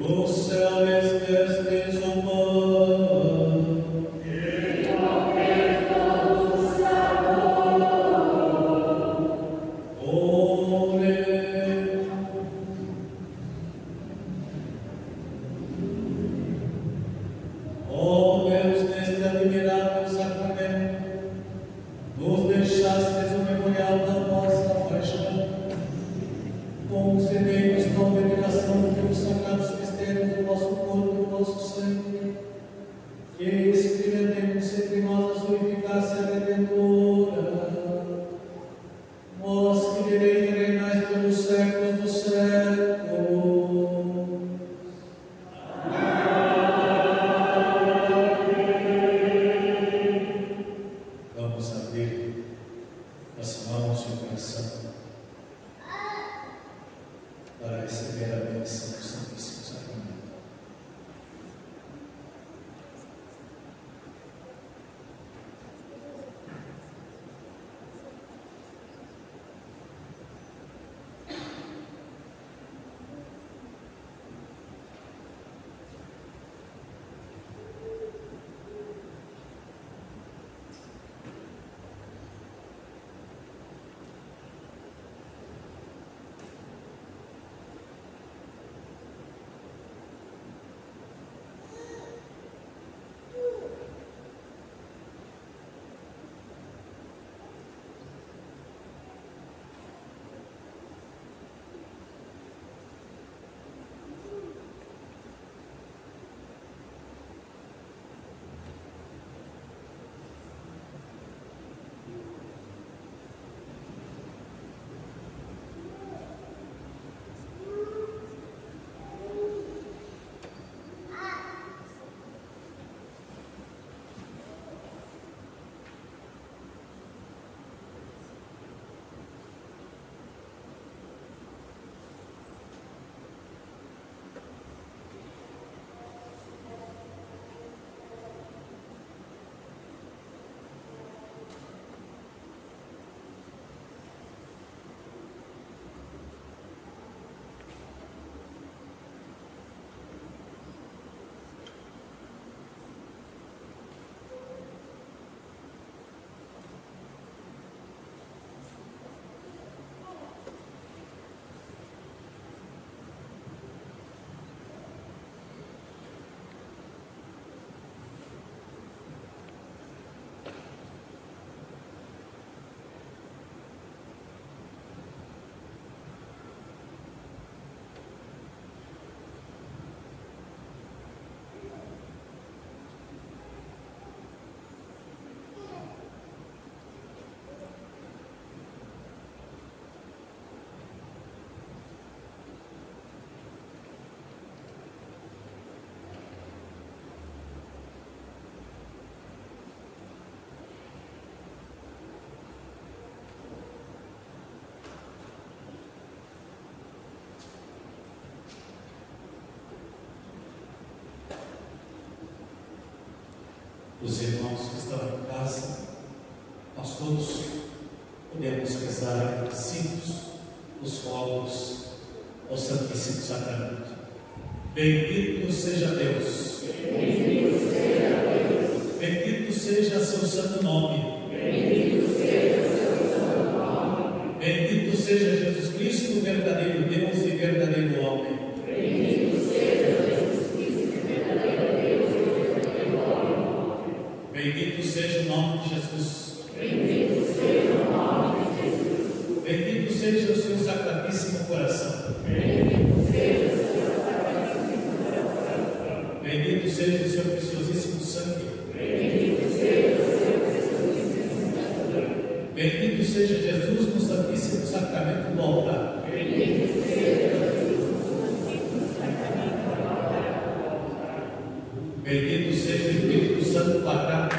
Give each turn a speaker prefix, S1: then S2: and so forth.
S1: Os irmãos que estão em casa, nós todos podemos rezar sinos, os fogos ao Santíssimo Sacramento. Bendito seja Deus.
S2: Bendito seja Deus.
S1: Bendito seja seu santo nome.
S2: Bendito seja seu santo nome.
S1: Bendito seja Jesus Cristo, verdadeiro Deus e verdadeiro homem.
S2: Bendito seja Jesus Cristo, verdadeiro Deus e verdadeiro homem.
S1: Bendito seja o nome de Jesus.
S2: Bendito seja o nome de Jesus.
S1: Bendito seja o seu sacratíssimo coração.
S2: Bendito seja o seu sacratíssimo coração.
S1: Bendito seja o seu preciosíssimo sangue.
S2: Bendito seja o seu preciosíssimo sangue.
S1: Bendito seja Jesus no Santíssimo Sacramento do altar.
S2: Bendito seja Jesus no Santíssimo Sacramento do altar.
S1: Bendito seja o Espírito Santo patrão